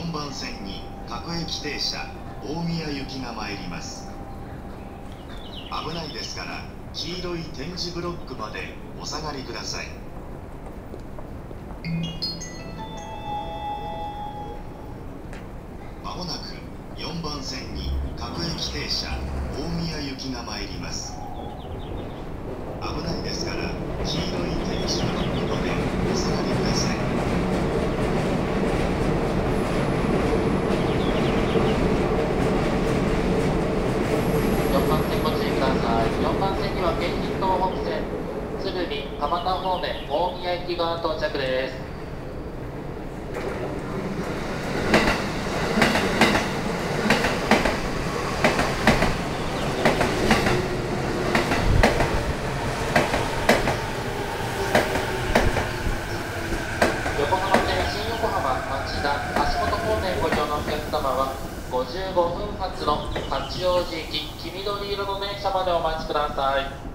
4番線に各駅停車大宮行きが参ります。危ないですから黄色い点字ブロックまでお下がりください。まもなく4番線に各駅停車大宮行きが参ります。危ないですから黄色い点字ブロックまでお下がりください。 4番線ご注意ください。4番線には京浜東北線鶴見蒲田方面大宮行きが到着です。横浜線新横浜町田橋本方面ご利用のお客様は55分発の八王子行き黄緑色の電車までお待ちください。